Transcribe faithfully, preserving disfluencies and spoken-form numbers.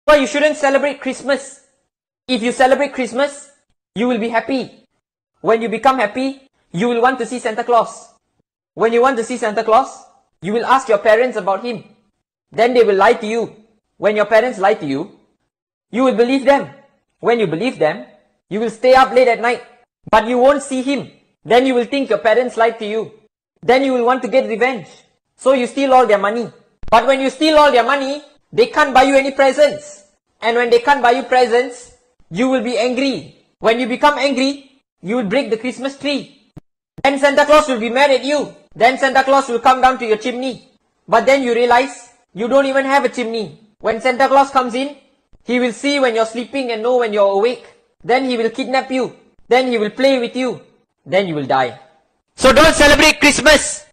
Why you shouldn't celebrate Christmas? If you celebrate Christmas, you will be happy. When you become happy, you will want to see Santa Claus. When you want to see Santa Claus, you will ask your parents about him. Then they will lie to you. When your parents lie to you, you will believe them. When you believe them, you will stay up late at night, but you won't see him. Then you will think your parents lied to you. Then you will want to get revenge. So you steal all their money. But when you steal all their money, they can't buy you any presents. And when they can't buy you presents, you will be angry. When you become angry, you will break the Christmas tree. Then Santa Claus will be mad at you. Then Santa Claus will come down to your chimney. But then you realize you don't even have a chimney. When Santa Claus comes in, he will see when you're sleeping and know when you're awake. Then he will kidnap you. Then he will play with you. Then you will die. So don't celebrate Christmas.